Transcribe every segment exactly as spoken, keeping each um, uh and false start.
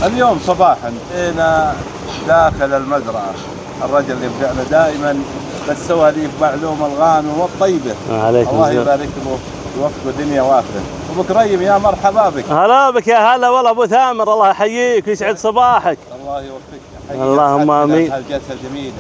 اليوم صباحا هنا داخل المزرعة، الرجل اللي يبدأنا دائما بالسواليف معلومة الغانم والطيبة. الله يبارك له ويوفقه دنيا واخرة. ابو كريم يا مرحبا بك. هلا بك يا هلا والله ابو ثامر، الله يحييك ويسعد صباحك. الله يوفقك. اللهم امين. الجلسة الجميلة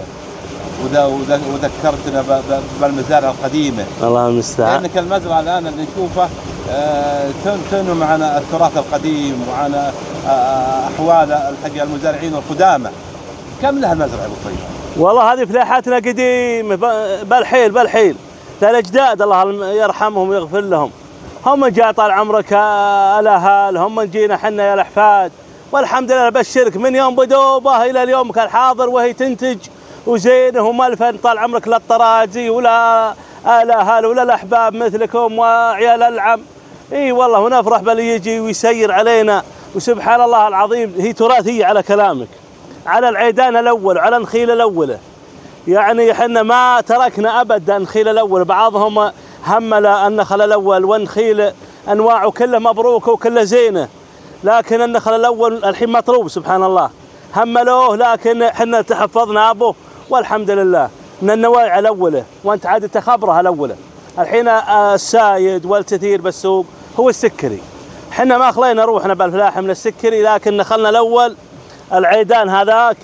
وذكرتنا بالمزارع القديمة. الله المستعان. لأنك المزرعة الآن اللي نشوفه تنتن معنا التراث القديم وعنا أحوال الحقيقة المزارعين القدامى. كم لها المزرعة أبو كريم؟ والله هذه فلاحاتنا قديمة بالحيل بالحيل، الأجداد الله يرحمهم ويغفر لهم. هم جاء طال عمرك الأهل، هم جينا حنا يا الأحفاد، والحمد لله بشرك من يوم بدوبه إلى اليوم كان حاضر وهي تنتج وزينه وملفا طال عمرك، لا الطراجي ولا الاهل ولا الاحباب مثلكم وعيال العم. اي والله ونفرح باللي يجي ويسير علينا، وسبحان الله العظيم هي تراثيه على كلامك، على العيدان الاول وعلى النخيل الاول. يعني احنا ما تركنا ابدا النخيل الاول، بعضهم همل النخل الاول والنخيل انواعه كله مبروكه وكله زينه، لكن النخل الاول الحين مطلوب سبحان الله، هملوه لكن احنا تحفظنا ابه والحمد لله من النوايع الاوله، وانت عاد تخبرها الاوله. الحين السايد والكثير بالسوق هو السكري، احنا ما خلينا روحنا بالفلاحه من السكري، لكن نخلنا الاول العيدان هذاك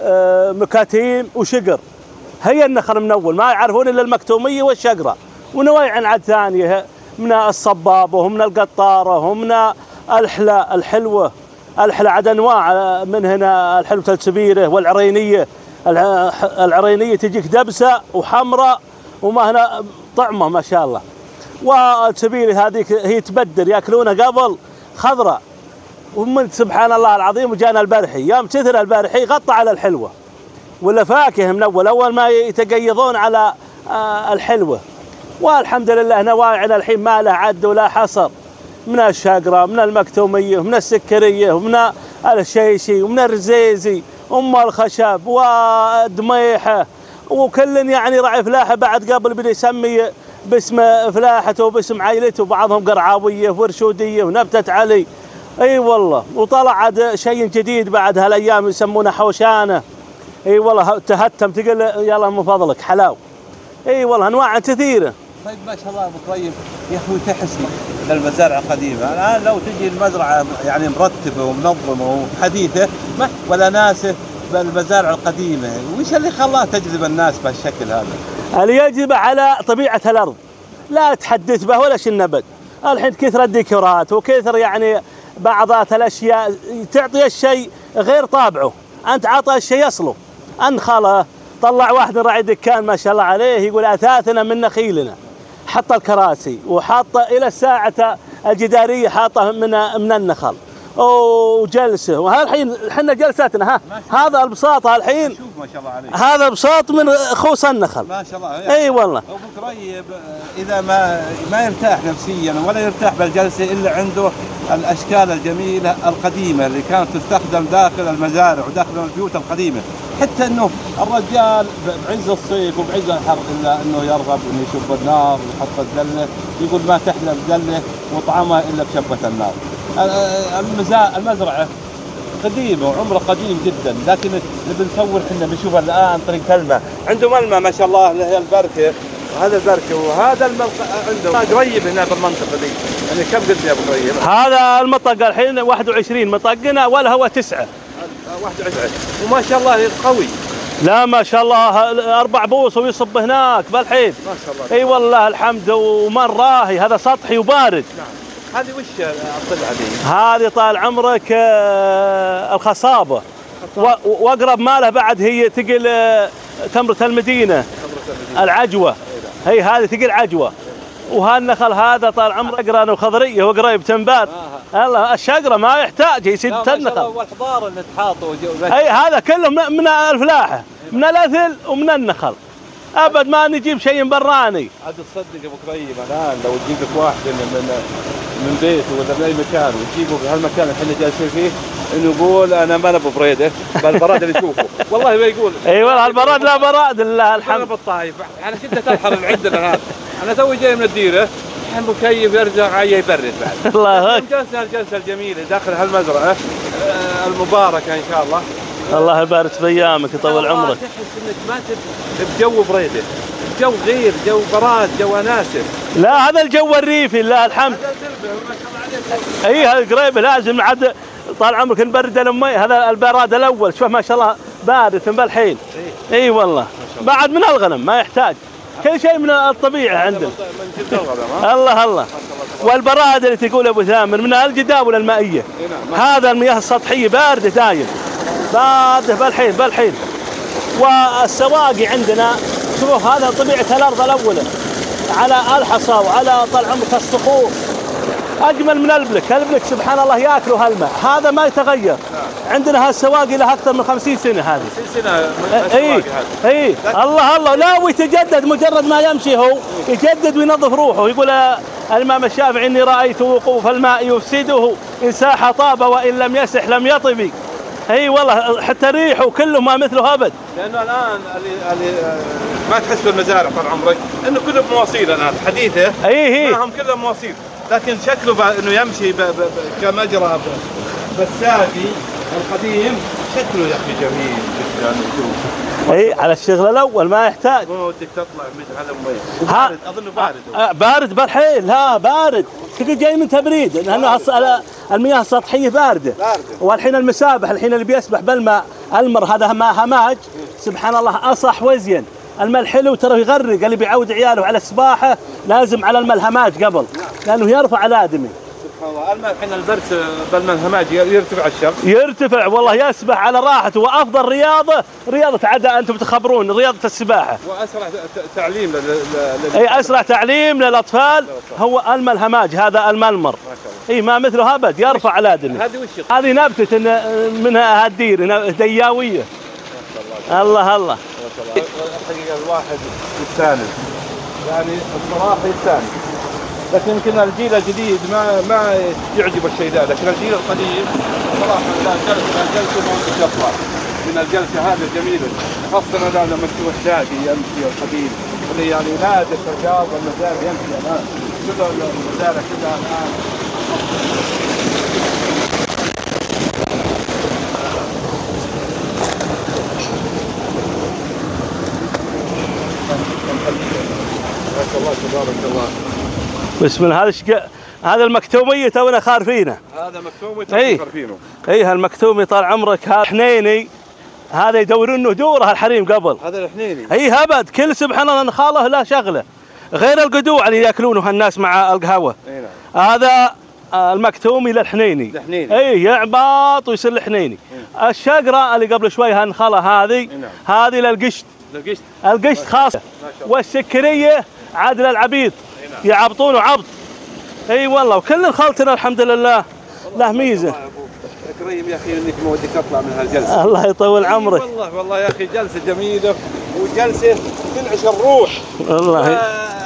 مكاتيم وشقر، هي النخل من اول ما يعرفون الا المكتوميه والشقره، ونوايع عاد ثانيه من الصبابه ومن القطاره ومن الحلى الحلوه. الحلى عاد انواع من هنا، الحلوه السبيره والعرينيه. العرينيه تجيك دبسه وحمراء وما هنا طعمه ما شاء الله، والسبيره هذيك هي تبدل ياكلونها قبل خضراء. ومن سبحان الله العظيم وجانا البرحي، يوم كثر البرحي غطى على الحلوه ولا فاكهه من اول اول ما يتقيضون على الحلوه. والحمد لله نواعينا الحين ما له عد ولا حصر، من الشقره من المكتوميه ومن السكريه ومن الشيشي ومن الرزيزي ام الخشب ودميحه، وكل يعني راعي فلاحه بعد قبل بدا يسمي باسم فلاحته وباسم عائلته، وبعضهم قرعاويه ورشوديه ونبته علي. اي والله، وطلع عاد شيء جديد بعد هالايام يسمونه حوشانه. اي والله تهتم تقول يلا من فضلك حلاو. اي والله انواع كثيره. طيب ما شاء الله ابو كريم يا اخوي تحسن للمزارع القديمه، الان لو تجي المزرعه يعني مرتبه ومنظمه وحديثه ولا ناسه بالمزارع القديمه، وش اللي خلاها تجذب الناس بهالشكل هذا؟ اللي يجب على طبيعه الارض، لا تحدث به ولا شيء نبت. الحين كثر الديكورات وكثر يعني بعضات الاشياء تعطي الشيء غير طابعه، انت عطى الشيء اصله. انخله طلع واحد راعي دكان ما شاء الله عليه يقول اثاثنا من نخيلنا، حط الكراسي وحط الى الساعه الجداريه حاطه من من النخل وجلسه. وهذا الحين احنا جلساتنا ها هذا البساط الحين شوف ما شاء الله عليك، هذا بساط من خوص النخل ما شاء الله. يعني اي والله ابو كريم اذا ما ما يرتاح نفسيا ولا يرتاح بالجلسه الا عنده الاشكال الجميله القديمه اللي كانت تستخدم داخل المزارع وداخل البيوت القديمه، حتى انه الرجال بعز الصيف وبعز الحر الا انه يرغب انه يشب النار ويحط الدله، يقول ما تحلى الدله وطعمها الا بشبه النار. المزرعه قديمه وعمره قديم جدا، لكن اللي بنصور احنا بنشوفها الان طريق الماء، عنده ملمى ما شاء الله اللي هي البركه، وهذا البركه وهذا الملقى عنده قريب هنا بالمنطقه دي. يعني كم قلت يا ابو كريم؟ هذا المطق الحين واحد وعشرين مطقنا والهواء تسعه. واحد وعشرين وما شاء الله قوي. لا ما شاء الله اربع بوص ويصب هناك بالحين ما شاء الله. اي والله الحمد، ومن راهي هذا سطحي وبارد. نعم. هذه وش الطلعه دي؟ هذه طال عمرك الخصابه، واقرب ماله بعد هي تقل تمره المدينه العجوه، هي هذه تقل عجوه. وهالنخل هذا طال عمرك قران وخضريه وقريب تنبات. الله الشقره ما يحتاج يسد النخل. والحضار اللي تحاطوا اي هذا كله من الفلاحه، من الاثل ومن النخل، ابد ما نجيب شيء براني. عاد تصدق ابو كريم الان لو تجيب لك واحد من من بيته ولا من اي مكان وتجيبه في هالمكان اللي احنا جالسين فيه انه يقول انا ما انا ببريده بالبراد اللي تشوفه، والله ما يقول. اي والله البراد لا براد لله الحمد. انا بالطايف على شده الحر اللي عندنا هذا، انا توي جاي من الديره الحين مكيف يرجع عايه يبرد بعد. الله اكبر. جلسنا الجلسه الجميله داخل هالمزرعه المباركه ان شاء الله. الله يبارك في ايامك ويطول عمرك. تحس انك ما بجو بريده، جو غير، جو براد، جو اناسه. لا هذا الجو الريفي لله الحمد. هذا القربه ما شاء الله عليك. اي هذا القريبه لازم عاد طال عمرك نبرد المي. هذا البراد الاول شوف ما شاء الله بارد بالحين. اي إيه والله بعد من الغنم ما يحتاج، كل شيء من الطبيعه عندنا. من جلد الغنم. الله الله. والبراد اللي تقول ابو ثامر من الجداول المائيه. هذا المياه السطحيه بارده دايم، بارده بالحين بالحين. والسواقي عندنا شوف هذا طبيعه الارض الاولى على الحصى وعلى طال عمرك الصخور اجمل من البلك. البلك سبحان الله ياكلوا هالماء، هذا ما يتغير. عندنا هالسواقي لها اكثر من خمسين سنه هذه. خمسين سنه اي اي الله الله. لا ويتجدد مجرد ما يمشي هو يجدد وينظف روحه. يقول الامام الشافعي اني رايت وقوف الماء يفسده ان ساح طاب وان لم يسح لم يطب. اي والله حتى ريحه كله ما مثله ابد. لانه الان اللي, اللي ما تحس بالمزارع طال عمرك انه كله بمواصيل الان حديثه. اي اي هم كلهم مواصيل، لكن شكله انه يمشي ب ب ب كمجرى بساتي القديم شكله يا اخي جميل جدا. اي على الشغل الاول ما يحتاج. مو ودك تطلع من هذا المي بارد، اظنه بارد. بارد بالحيل. لا بارد تقول جاي من تبريد لانه المياه السطحيه بارده. بارده. والحين المسابح الحين اللي بيسبح بالماء المر هذا ماء هماج سبحان الله اصح وزين. الماء الحلو ترى يغرق، اللي بيعود عياله على السباحه لازم على الماء الهماج قبل لانه يرفع الادمي. سبحان الله. الماء الحين البرد بالماء الهماج يرتفع الشمس. يرتفع والله يسبح على راحته. وافضل رياضه رياضه عدا انتم تخبرون رياضه السباحه. واسرع تعليم لل اي اسرع تعليم للاطفال هو الماء الهماج هذا الماء المر. ما شاء الله. اي ما مثله ابد يرفع الادمي. هذه وش هذه نبته منها هالدير دياويه. الله الله الله. ما شاء الله. الحقيقه الواحد يستانس يعني الصراحه يستانس، لكن يمكن الجيل الجديد ما ما يعجب الشيء ذا، لكن الجيل القديم صراحه لا جلسه جلسه ما تشفى من الجلسه هذه الجميله، خاصه لما تشوف الشادي يمشي القديم اللي يعني نادر الرجال والمزارع يمشي الان، كل المزارع كلها الان. ما شاء الله تبارك الله. بسم الله. هذا شق... هذا المكتومية تونا خارفينه. هذا مكتومي تونا خارفينه. اي هالمكتومي طال عمرك. هذا حنيني هذا يدورونه دوره الحريم قبل. هذا الحنيني. اي ابد كل سبحان الله نخاله لا شغله غير القدوع اللي ياكلونه الناس مع القهوه. اي نعم. هذا المكتومي للحنيني. الحنيني. اي يعبط ويصير الحنيني. الشقره اللي قبل شوي هالنخله هذه نعم. هذه للقشت. للقشت. القشت خاصه. والسكريه عاد للعبيط. نعم. يعبطونه عبط. اي والله وكل الخلطنا الحمد لله له ميزه. كريم يا اخي انك ما ودك اطلع من هالجلسه. الله يطول عمرك. والله والله يا اخي جلسه جميله وجلسه تنعش الروح. والله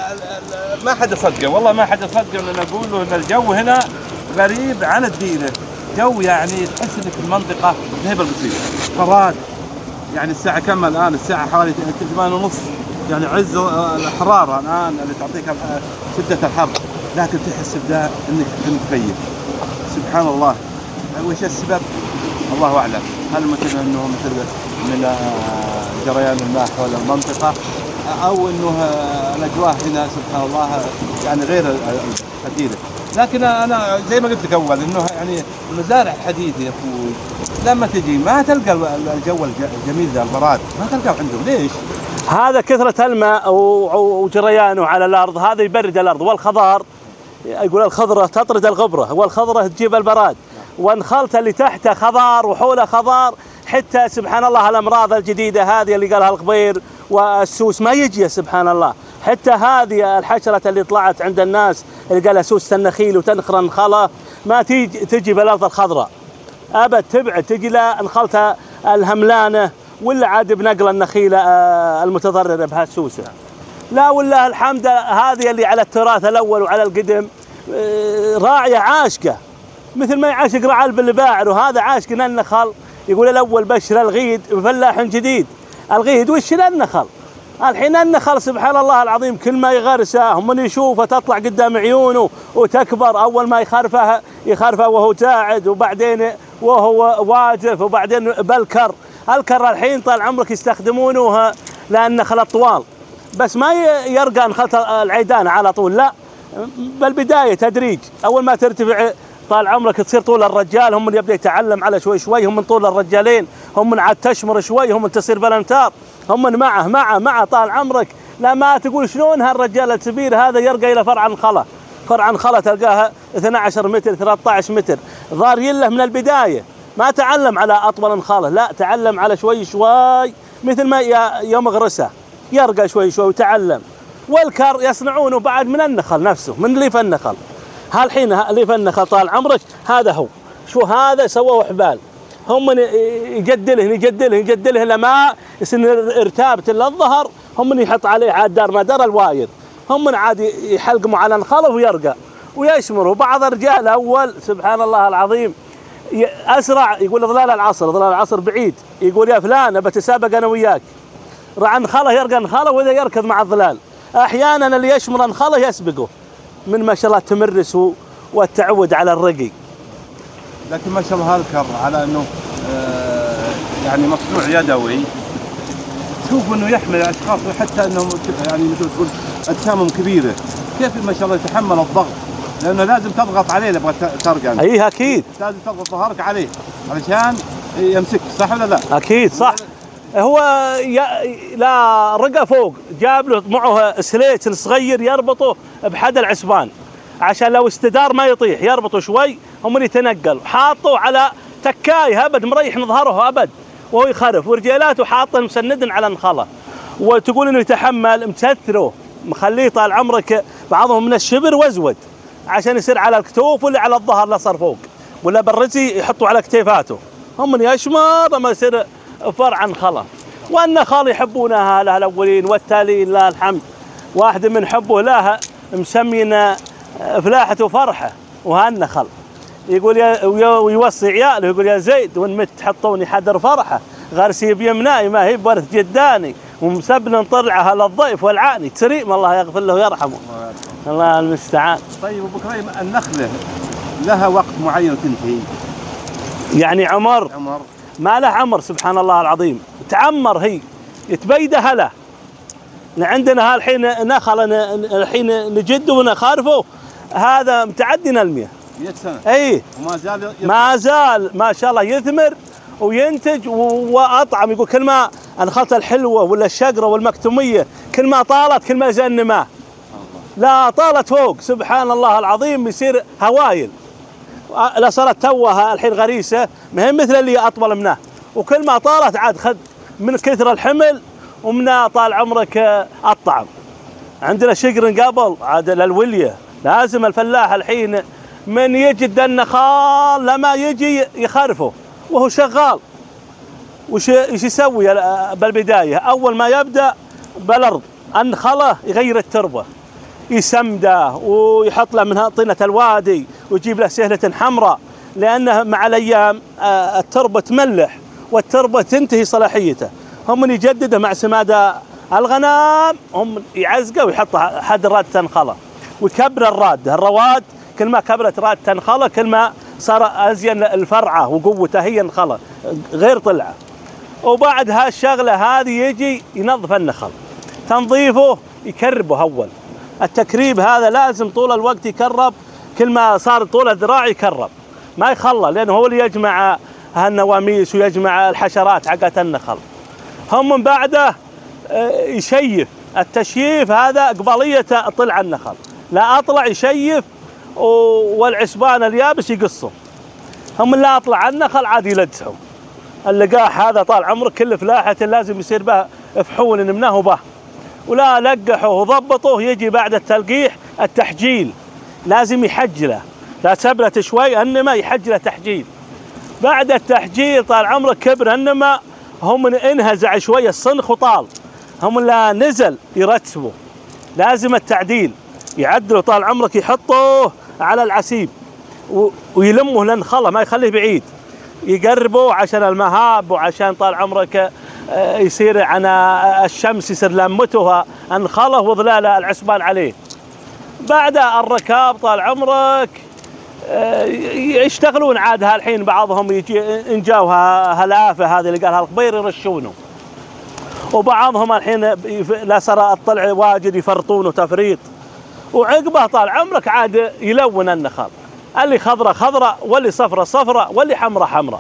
ما حد صدقه، والله ما حد صدقه ان اقول له ان الجو هنا غريب عن الديره، جو يعني تحس انك في المنطقه زي بالبسيط فراد. يعني الساعه كم الان؟ الساعه حوالي ثمانية ونص، يعني عز الحراره الان اللي تعطيك شده الحر، لكن تحس بدا انك متكيف. سبحان الله. وش السبب؟ الله اعلم، هل مثل انه مثل من جريان الماء حول المنطقه او انه الاجواء هنا سبحان الله يعني غير الحديده، لكن انا زي ما قلت لك اول انه يعني المزارع الحديثه يا اخوي لما تجي ما تلقى الجو الجميل ذا البراد، ما تلقاه عندهم. ليش؟ هذا كثره الماء وجريانه على الارض هذا يبرد الارض. والخضار يقول الخضره تطرد الغبره والخضره تجيب البراد، والخلطه اللي تحته خضار وحوله خضار. حتى سبحان الله الامراض الجديده هذه اللي قالها الخضير والسوس ما يجي سبحان الله. حتى هذه الحشره اللي طلعت عند الناس اللي قالها سوس النخيل وتنخر النخله ما تيجي تجي بالارض الخضراء ابد، تبعد تجي لنخلتها الهملانه ولا عاد بنقل النخيله المتضرره بهالسوسه. لا والله الحمد هذه اللي على التراث الاول وعلى القدم راعيه عاشقه مثل ما يعاشق رعال بالباعر، وهذا عاشق النخل. يقول الاول بشر الغيد بفلاح جديد. الغيد وش النخل؟ الحين النخل سبحان الله العظيم كل ما يغرسه هم من يشوفه تطلع قدام عيونه وتكبر. اول ما يخرفه يخرفه وهو تاعد، وبعدين وهو واجف، وبعدين بالكر. الكر الحين طال عمرك يستخدمونه لأن نخلة طوال، بس ما يرقى نخلة العيدان على طول، لا، بالبداية تدريج. أول ما ترتفع طال عمرك تصير طول الرجال، هم اللي يبدأ يتعلم على شوي شوي، هم من طول الرجالين، هم من عاد تشمر شوي، هم من تصير بالامتار، هم من معه معه معه طال عمرك. لا ما تقول شلون هالرجال الكبير هذا يرقى إلى فرع الخلا، فرع الخلا تلقاها اثني عشر متر ثلاثة عشر متر، ضارين له من البداية، ما تعلم على أطول انخاله، لا تعلم على شوي شوي، مثل ما يوم غرسه يرقى شوي شوي وتعلم. والكر يصنعونه بعد من النخل نفسه، من ليف النخل. هالحين ليف النخل طال عمرك هذا هو، شو هذا سووا حبال، هم يجدله يجدله يجدله لما يصير ارتابة الظهر، هم من يحط عليه عاد دار مدار الواير، هم من عاد يحلقموا على الخلف ويرقى ويشمروا. بعض الرجال اول سبحان الله العظيم اسرع، يقول ظلال العصر، ظلال العصر بعيد، يقول يا فلان بتسابق انا وياك، راح نخله يرقى نخله واذا يركض مع الظلال. احيانا اللي يشمر نخله يسبقه من ما شاء الله تمرس والتعود على الرقي. لكن ما شاء الله هالكر على انه آه يعني مصنوع يدوي، تشوف انه يحمل اشخاص حتى انهم يعني مثل تقول اجسامهم كبيره، كيف ما شاء الله يتحمل الضغط؟ لانه لازم تضغط عليه اذا بغيت ترقى. اي اكيد لازم تضغط ظهرك عليه علشان يمسك، صح ولا لا؟ اكيد صح. هو لا رقى فوق، جاب له معه سليت صغير يربطه بحد العسبان عشان لو استدار ما يطيح، يربطه شوي هم يتنقل، حاطه على تكاي ابد مريح ظهره ابد وهو يخرف، ورجالاته حاطه مسند على النخله، وتقول انه يتحمل متثره مخليه طال عمرك بعضهم من الشبر وازود عشان يصير على الكتوف ولا على الظهر لا صار فوق، ولا بالرزي يحطوا على كتيفاته، هم من يشمر لما يصير فرع نخله. والنخل يحبونها لها الاولين والتاليين لها الحمد. واحد من حبه لها مسمينا فلاحة وفرحه وهالنخل، يقول يا ويوصي عياله يقول يا زيد وان مت حطوني حدر فرحه، غرسي بيمناي ما هي بورث جداني، ومسبل طلعها للضيف والعاني، تريم الله يغفر له ويرحمه. الله المستعان. طيب ابو كريم، النخله لها وقت معين تنتهي؟ يعني عمر؟ عمر ما له عمر سبحان الله العظيم، تعمر هي يتبيدها له. عندنا هالحين نخل الحين نجده ونخارفه هذا متعدينا المية مئة سنة. اي وما زال يطلع. ما زال ما شاء الله يثمر وينتج واطعم. يقول كل ما الخلطة الحلوة ولا الشقرة والمكتومية كل ما طالت كل ما زين نماه. لا طالت فوق سبحان الله العظيم يصير هوايل. لا صارت توها الحين غريسة ما هي مثل اللي أطول منه، وكل ما طالت عاد خذ من كثر الحمل ومن طال عمرك الطعم. عندنا شقر قبل عاد للولية، لازم الفلاح الحين من يجد النخال لما يجي يخرفه وهو شغال. وش يسوي بالبداية؟ أول ما يبدأ بالأرض النخلة يغير التربة، يسمده ويحط له منها طينة الوادي ويجيب له سهلة حمراء، لأنه مع الأيام التربة تملح والتربة تنتهي صلاحيته. هم يجدده مع سماد الغنم، هم يعزقه ويحط حد راد تنخله ويكبر الراد. الرواد كل ما كبرت راد تنخله كل ما صار أزين الفرعة وقوته هي النخله غير طلعه. وبعد هالشغلة هذه يجي ينظف النخل، تنظيفه يكربه أول. التكريب هذا لازم طول الوقت يكرب، كل ما صار طول الذراع يكرب ما يخلى، لأنه هو اللي يجمع هالنواميس ويجمع الحشرات حقت النخل. هم من بعده يشيف. التشييف هذا قبلية طلع النخل، لا أطلع يشيف والعسبان اليابس يقصه. هم لا أطلع النخل عاد يلدسهم. اللقاح هذا طال عمرك كل فلاحة لازم يصير به فحول منه به، ولا لقحه وضبطه. يجي بعد التلقيح التحجيل، لازم يحجله، لا سبلة شوي انما يحجله تحجيل. بعد التحجيل طال عمرك كبر انما هم انهزع شويه الصنخ وطال، هم لا نزل يرتبوا. لازم التعديل يعدلوا طال عمرك، يحطوه على العسيب ويلمه لنخله ما يخليه بعيد، يقربوا عشان المهاب وعشان طال عمرك يصير عن الشمس يصير لمتها النخله وظلال العسبان عليه. بعد الركاب طال عمرك يشتغلون عاد هالحين بعضهم يجي إن جاوها هالآفة هذه اللي قالها الخبير يرشونه، وبعضهم الحين لا صار الطلع واجد يفرطونه تفريط، وعقبه طال عمرك عاد يلون النخل، اللي خضرة خضرة واللي صفرة صفرة واللي حمرة حمرة،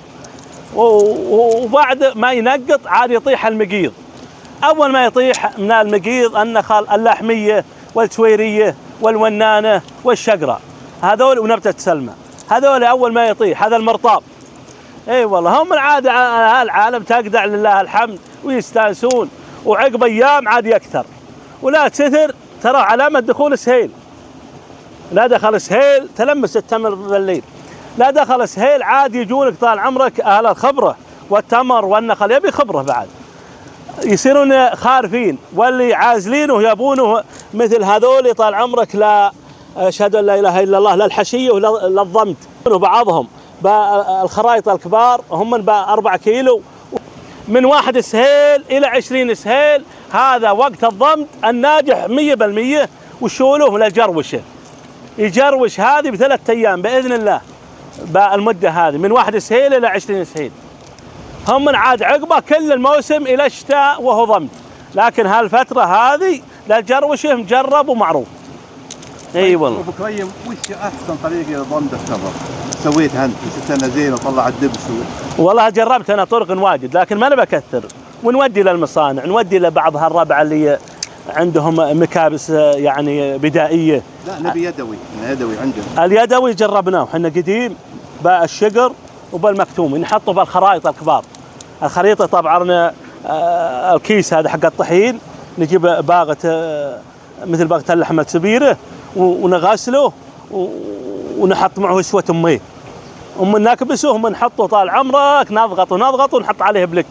وبعد ما ينقط عاد يطيح المقيض. أول ما يطيح من المقيض النخل اللحمية والسويرية والونانة والشقرة هذول ونبتة سلمى، هذول أول ما يطيح هذا المرطاب. اي والله هم العادة العالم تقدع لله الحمد ويستانسون، وعقب ايام عاد يكثر ولا تثر. ترى علامة دخول سهيل، لا دخل سهيل تلمس التمر بالليل، لا دخل سهيل عاد يجونك طال عمرك اهل الخبرة والتمر والنخل، يبي خبرة بعد يصيرون خارفين، واللي عازلينه يبونه مثل هذول طال عمرك لا اشهد ان لا اله الا الله لا الحشيه ولا الضمت. بعضهم الخرايط الكبار هم بأربع كيلو من واحد سهيل الى عشرين سهيل، هذا وقت الضمت الناجح مية بالمية، وشولوه للجروشه يجروش هذه بثلاث ايام باذن الله. بالمده هذه من واحد سهيل الى عشرين سهيل، هم من عاد عقبه كل الموسم الى الشتاء وهو ضمت، لكن هالفتره هذه للجروشه مجرب ومعروف. اي والله. ابو كريم وش احسن طريقه لضمد التمر سويتها انت؟ شفت انها زينه وطلع الدبس؟ والله جربت انا طرق واجد، لكن ما انا بكثر، ونودي للمصانع، نودي لبعض هالربع اللي عندهم مكابس يعني بدائيه. لا نبي يدوي، يدوي عندنا. اليدوي جربناه احنا قديم بالشقر وبالمكتوم، نحطه بالخرائط الكبار. الخريطه طبعا الكيس هذا حق الطحين، نجيب باغه مثل باغه اللحمه السبيره ونغسله ونحط معه شويه مي، ومن نكبسه هم نحطه طال عمرك نضغط ونضغط ونحط عليه بلك،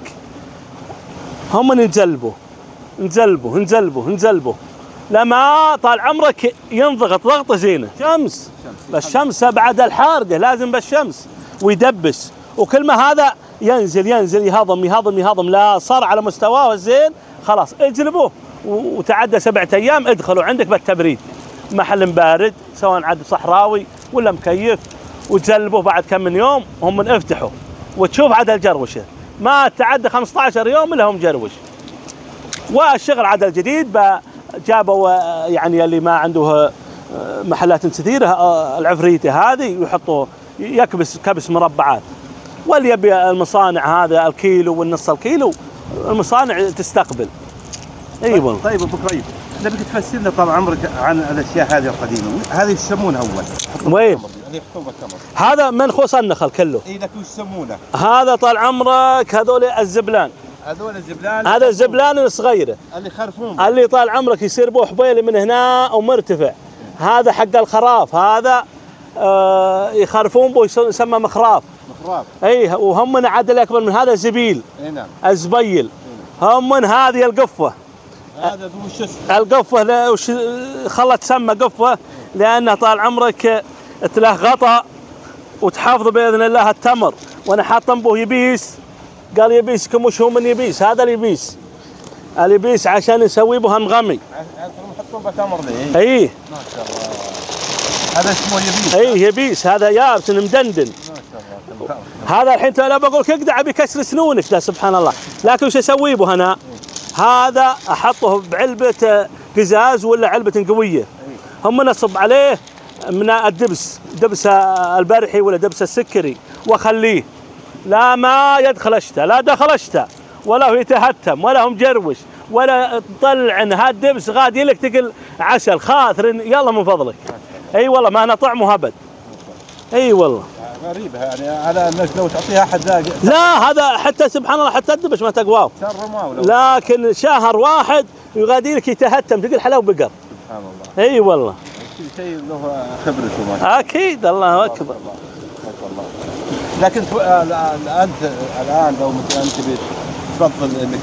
هم نزلبه نزلبه نزلبه نزلبه لما طال عمرك ينضغط ضغطه زينه. شمس بالشمس بعد الحارقه لازم بالشمس ويدبس، وكل ما هذا ينزل ينزل يهضم يهضم يهضم لا صار على مستواه الزين خلاص اجلبه، وتعدى سبعة ايام ادخلوا عندك بالتبريد محل بارد سواء عاد صحراوي ولا مكيف، وتجلبوه بعد كم من يوم هم من افتحوا وتشوف عاد الجروشه ما تعدى خمسة عشر يوم الا هم جروش. والشغل عاد الجديد جابوا يعني اللي ما عنده محلات كثيره العفريته هذه يحطوا يكبس كبس مربعات، واللي يبي المصانع هذا الكيلو والنص الكيلو المصانع تستقبل. اي والله. طيب ابو كريم نبيك تفسرنا طال عمرك عن الاشياء هذه القديمه، هذه ايش يسمونها اول؟ وين؟ هذا منخوص النخل كله. اي لك وش يسمونه؟ هذا طال عمرك هذول الزبلان. هذول الزبلان؟ هذا الزبلان الصغيره اللي يخرفون، اللي طال عمرك يصير بو حبيلي من هنا ومرتفع، هذا حق الخراف، هذا آه يخرفون بو يسمى مخراف. مخراف. اي وهم من عدل اكبر من هذا زبيل. اي نعم. الزبيل. هم من هذه القفه. هذا وش اسمه؟ القفه وش خلت تسمى قفه؟ لانه طال عمرك تله غطاء وتحافظ باذن الله التمر، وانا حاطم به يبيس، قال يبيسكم وش هو من يبيس؟ هذا اليبيس. اليبيس عشان نسوي به انغمي. يحطون بتمر ذي. اي. ما شاء الله. هذا اسمه يبيس. اي يبيس، هذا يابس مدندن. ما شاء الله. هذا الحين انا بقول لك اقدع بكسر سنونك لا سبحان الله، لكن وش اسوي به انا؟ هذا احطه بعلبه قزاز ولا علبه قويه، هم نصب عليه من الدبس، دبس البرحي ولا دبس السكري، واخليه لا ما يدخل الشتاء، لا دخل الشتاء ولا هو يتهتم ولا هو مجروش ولا تطلع ان هالدبس غادي لك تقل عسل خاثر يلا من فضلك. اي والله ما انا طعمه ابد. اي والله. غريبه يعني على انك لو تعطيها احد ذاق. لا هذا حتى سبحان الله حتى الدبس ما تقواه. لكن شهر واحد يغادي لك يتهتم تقول حلاوه بقر. سبحان الله. اي والله. كل شيء له خبرته ما شاء الله. اكيد الله اكبر. ما شاء الله. لكن انت الان لو مثلا انت تفضل انك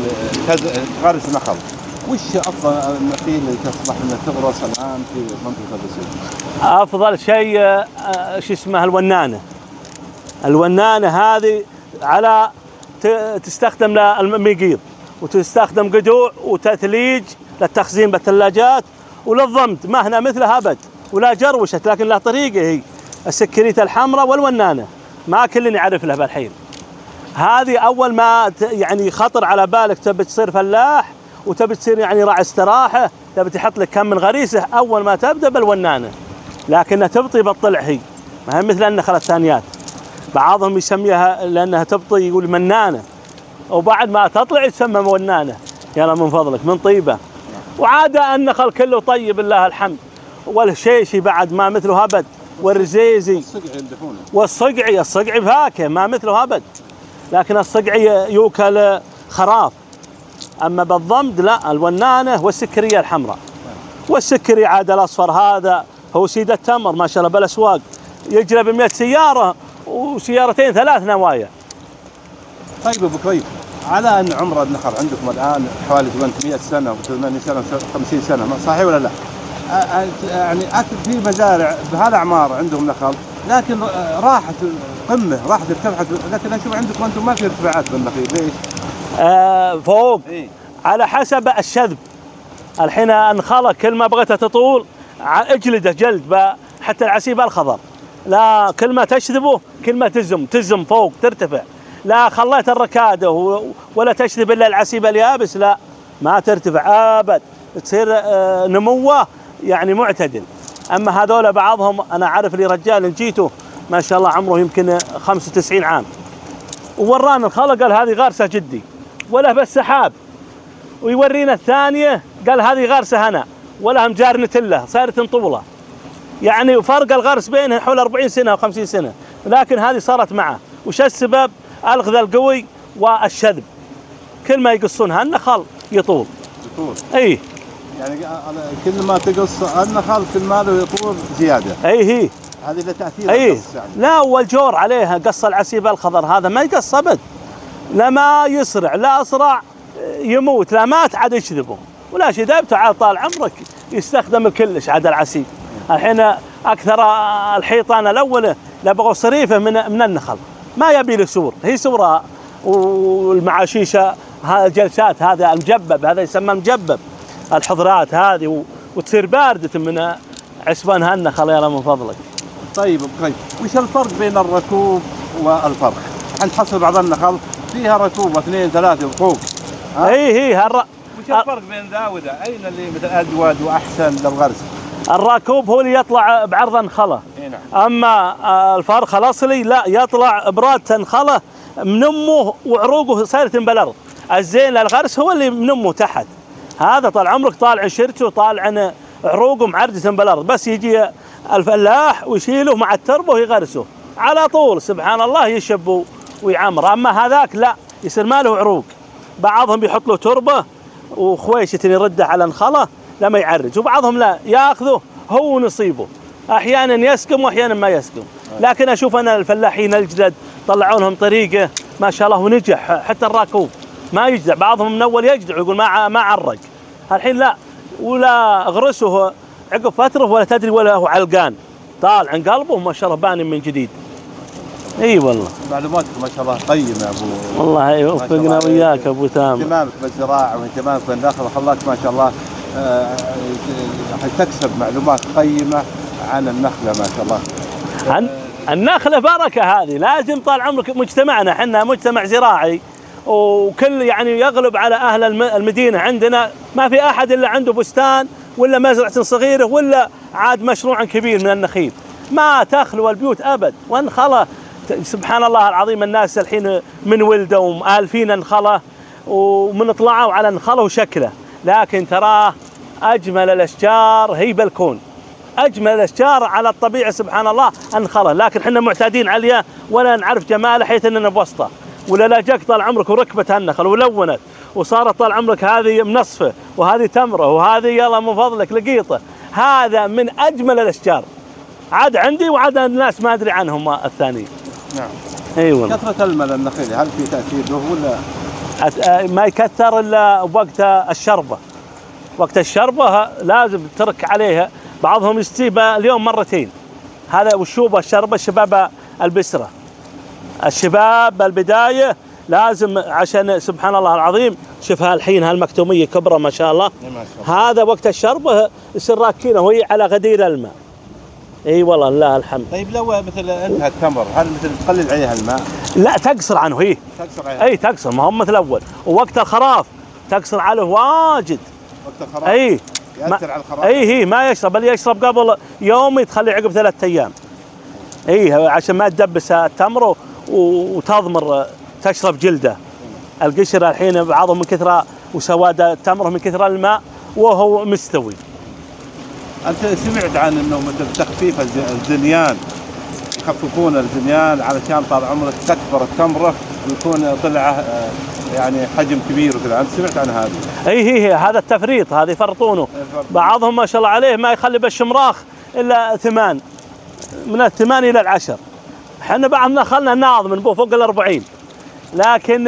تغرس نخل، وش افضل النخيل اللي تصلح انها تغرس الان في منطقه البسيط؟ افضل شيء شو اسمه الونانه. الونانه هذه على تستخدم للمقيض وتستخدم قدوع وتثليج للتخزين بالثلاجات وللضمد، ما هنا مثلها ابد ولا جروشت، لكن لها طريقه هي السكريت الحمراء والونانه، ما كل يعرف له بالحين. هذه اول ما يعني خطر على بالك تبي تصير فلاح وتبي تصير يعني راعي استراحه، تبي تحط لك كم من غريسه، اول ما تبدا بالونانه، لكنها تبطي بالطلع هي، ما هي مثل النخله الثانيات. بعضهم يسميها لانها تبطي يقول منانه، وبعد ما تطلع يتسمى ونانه. يلا من فضلك من طيبه. وعاده النخل كله طيب لله الحمد، والشيشي بعد ما مثله ابد، والرزيزي الصقعي يمدحونه، والصقعي الصقعي فاكهه ما مثله ابد، لكن الصقعي يوكل خراف. اما بالضمد لا، الونانه والسكريه الحمراء. والسكري عاد الاصفر هذا هو سيد التمر ما شاء الله بالاسواق، يجلب مئة سياره وسيارتين ثلاث نوايا. طيب ابو كريم، على ان عمر النخل عندكم الان حوالي ثمانمئة سنه و800 سنه و50 سنه، صحيح ولا لا؟ يعني اكثر في مزارع بهالاعمار عندهم نخل، لكن راحت قمه، راحت ارتفعت، لكن اشوف عندكم انتم ما في ارتفاعات بالنخيل، ليش؟ آه فوق إيه؟ على حسب الشذب. الحين النخله كل ما بغيتها تطول اجلده جلد، حتى العسيب الخضر لا كل ما تشذبه كل ما تزم تزم فوق ترتفع. لا خليت الركاده ولا تشذب الا العسيب اليابس، لا ما ترتفع ابد، تصير نموه يعني معتدل. اما هذول بعضهم انا عارف لي رجال جيته ما شاء الله عمره يمكن خمسة وتسعين عام، وورانا الخلق قال هذه غارسه جدي ولا بس سحاب، ويورينا الثانيه قال هذه غارسه هنا ولا مجار نتله صارت طوله، يعني فرق الغرس بينها حول أربعين سنه وخمسين سنه، لكن هذه صارت معه. وش السبب؟ الغذاء القوي والشذب، كل ما يقصونها النخل يطول يطول اي، يعني كل ما تقص النخل كل ما له يطول زياده. اي هي هذه له تاثير اي يعني. لا، والجور عليها قص العسيب الخضر هذا ما يقص ابد، لا ما يسرع لا اسرع يموت، لا مات عاد يشذبه ولا شيء. ذبته عاد طال عمرك يستخدم كلش عاد العسيب. الحين اكثر الحيطان الاولى لا بغوا صريفه من من النخل، ما يبي له سور، هي سوره والمعاشيشه جلسات، هذا المجبب هذا يسمى مجبب، الحضرات هذه وتصير بارده من عسبان هالنخل. يلا من فضلك. طيب ابو كريم، وش الفرق بين الركوب والفرخ؟ الحين تحصل بعض النخل فيها ركوب اثنين ثلاثه وفوق. اي هي هالر... وش الفرق بين ذا وذا؟ اين اللي مثل اجود واحسن للغرس؟ الراكوب هو اللي يطلع بعرض النخله، نعم. اما الفرخ الاصلي لا، يطلع براد النخله من امه وعروقه صايره بالارض. الزين للغرس هو اللي من امه تحت، هذا طال عمرك طالع شرته طالع عروقه معرجه بالارض، بس يجي الفلاح ويشيله مع التربه ويغرسه على طول سبحان الله يشب ويعمر. اما هذاك لا، يصير ما له عروق، بعضهم يحط له تربه وخويشه يرده على النخله لما يعرج، وبعضهم لا ياخذه هو نصيبه، احيانا يسقم واحيانا ما يسقم. لكن اشوف انا الفلاحين الجدد طلعوا لهم طريقه ما شاء الله ونجح، حتى الراكوب ما يجزع، بعضهم من اول يجزع ويقول ما ما عرق. الحين لا، ولا اغرسه عقب فتره ولا تدري ولا هو علقان، طالع عن قلبه ما شاء الله باني من جديد. اي والله معلوماتك ما شاء الله قيمه يا ابو. والله يوفقنا وياك ابو تامر. اهتمامك بالزراعه واهتمامك بالنخل خلاك ما شاء الله أه تكسب معلومات قيمه عن النخله ما شاء الله. عن النخله بركه، هذه لازم طال عمرك. مجتمعنا احنا مجتمع زراعي، وكل يعني يغلب على اهل المدينه عندنا ما في احد الا عنده بستان ولا مزرعه صغيره ولا عاد مشروع كبير من النخيل، ما تخلو البيوت ابد. والنخله سبحان الله العظيم الناس الحين من ولده ومالفين النخله ومن طلعوا على النخله وشكله، لكن تراه اجمل الاشجار هي بالكون، اجمل الاشجار على الطبيعه سبحان الله النخله، لكن احنا معتادين عليها ولا نعرف جمالها حيث اننا بوسطه. ولا لا جاك طال عمرك وركبت هالنخل ولونت وصارت طال عمرك هذه منصفه وهذه تمره وهذه يلا من فضلك لقيطه، هذا من اجمل الاشجار عاد عندي وعاد الناس ما ادري عنهم الثانيين. نعم. ايوه. كثره الماء للنخيل هل في تاثير له ولا؟ ما يكثر الا وقت الشربه، وقت الشربه لازم ترك عليها، بعضهم يستيبها اليوم مرتين. هذا وشوبه الشربه الشباب البسره، الشباب البدايه لازم عشان سبحان الله العظيم. شوفها الحين هالمكتوميه كبرى ما شاء الله، هذا وقت الشربه يصير راكينه وهي على غدير الماء، اي والله لله الحمد. طيب لو مثل انتهى التمر هل مثل تقلل عليها الماء؟ لا تقصر عنه هي. تقصر عليها. اي تقصر، ما هو مثل الاول، ووقت الخراف تقصر عليه واجد. وقت الخراف. اي يأثر على الخراف. اي هي ما يشرب، بل يشرب قبل يوم تخليه عقب ثلاث ايام. اي عشان ما تدبس التمر وتضمر تشرب جلده. القشر الحين بعضهم من كثر وسواد التمر من كثر الماء وهو مستوي. انت سمعت عن انه مثل تخفيف الزنيان، يخففون الزنيان علشان طال عمرك تكبر التمره ويكون طلعه يعني حجم كبير وكذا، انت سمعت عن هذا؟ اي هي, هي هذا التفريط، هذا يفرطونه. بعضهم ما شاء الله عليه ما يخلي بالشمراخ الا ثمان، من الثمان الى العشر. احنا بعضنا خلنا ناض من فوق الأربعين، لكن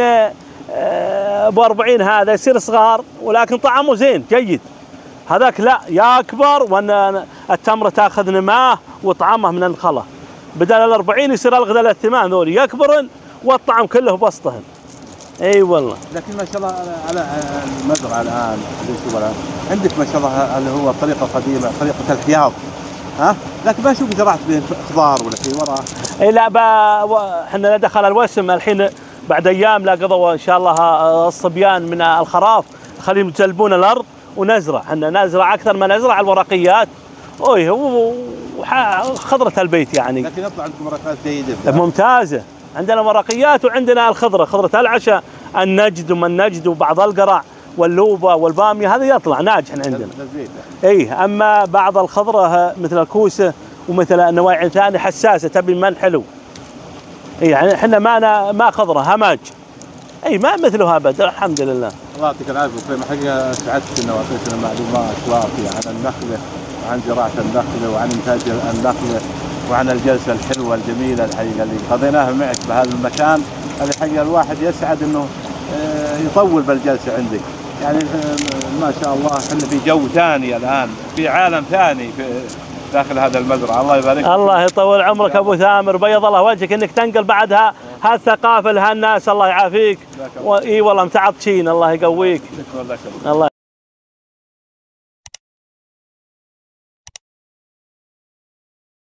ابو أربعين هذا يصير صغار ولكن طعمه زين جيد. هذاك لا يكبر وان التمره تاخذ نماه وطعمه من الخلا. بدل الأربعين يصير الغذاء للثمان ذول يكبرن والطعم كله بسطهن. اي أيوة والله. لكن ما شاء الله على المزرعه الان عندك ما شاء الله اللي هو الطريقه القديمه طريقه الحياض، ها؟ لكن ما اشوف زرعت بين خضار ولا شيء وراء. اي لا احنا لا دخل الوسم الحين بعد ايام لا قضوا ان شاء الله الصبيان من الخراف خليهم يجلبون الارض ونزرع. احنا نزرع اكثر ما نزرع الورقيات. اوي هو خضره البيت يعني. لكن يطلع عندكم ورقات جيده ممتازه. عندنا ورقيات وعندنا الخضره، خضره العشاء، النجد وما النجد وبعض القرع واللوبه والباميه هذا يطلع ناجح عندنا. اي اما بعض الخضره مثل الكوسه ومثل النواعي ثانيه حساسه تبي من حلو. اي يعني احنا ما ما خضره هماج. اي ما مثله ابد الحمد لله. الله يعطيك العافيه اخوي، حقيقه سعدت انه اعطيتنا معلومات وافيه عن النخله وعن زراعه النخله وعن انتاج النخله وعن الجلسه الحلوه الجميله الحقيقه اللي قضيناها معك بهذا المكان. الحقيقه الواحد يسعد انه يطول بالجلسه عندك. يعني ما شاء الله احنا في جو ثاني الان، في عالم ثاني في داخل هذا المزرعه. الله يبارك فيك. الله يطول عمرك ابو ثامر، بيض الله وجهك انك تنقل بعدها هالثقافه لهالناس. الله يعافيك. اي والله متعطشين، الله يقويك. الله